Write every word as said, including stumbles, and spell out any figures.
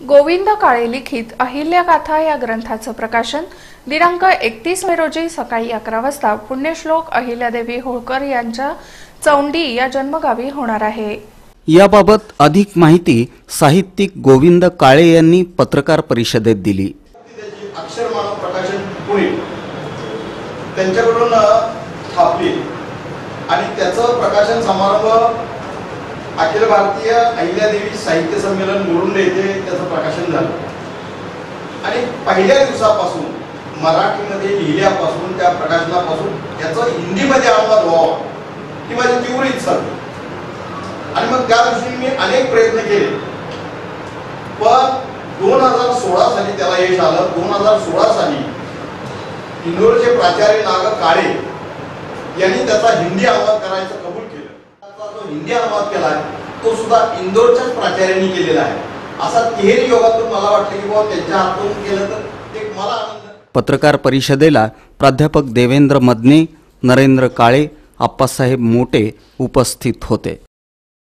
गोविंद काळे लिखित अहिल्यागाथा या ग्रंथाचं प्रकाशन दिनांक एकतीस मे रोजी सकाळी अकरा वाजता पुण्यश्लोक अहिल्यादेवी होळकर यांच्या चौंडी या जन्मगावी होणार आहे। याबाबत अधिक माहिती साहित्यिक गोविंद काळे यांनी पत्रकार परिषदेत दिली। अक्षरमानव प्रकाशन पुणे त्यांच्याकडून छापली आणि त्याचं प्रकाशन समारंभ अखिल भारतीय अहिल्यादेवी साहित्य संमेलन मुरुंड येथे त्याचं प्रकाशन झालं आणि पहिल्या दिवसापासून मराठीमध्ये लिहिल्यापासून त्या प्रकाशनापासून त्याचं हिंदीमध्ये अनुवाद व्हावा ही माझी तीव्र इच्छा होती आणि मग त्या दृष्टीने मी अनेक प्रयत्न केले, पण दोन हजार सोळा साली त्याला यश आलं। दोन हजार सोळा साली इंदोरचे प्राचार्य नाग काळे यांनी त्याचा हिंदी अनुवाद करायचं कबूल केलं। जो हिंदी अनुवाद केला तो सुद्धा इंदोरच्याच प्राचार्यांनी केलेला आहे। असा तिहेरी योगातून मला वाटलं की बाबा त्यांच्या हातून केलं तर एक मला आनंद। पत्रकार परिषदेला प्राध्यापक देवेंद्र मदने, नरेंद्र काळे, आप्पासाहेब मोटे उपस्थित होते।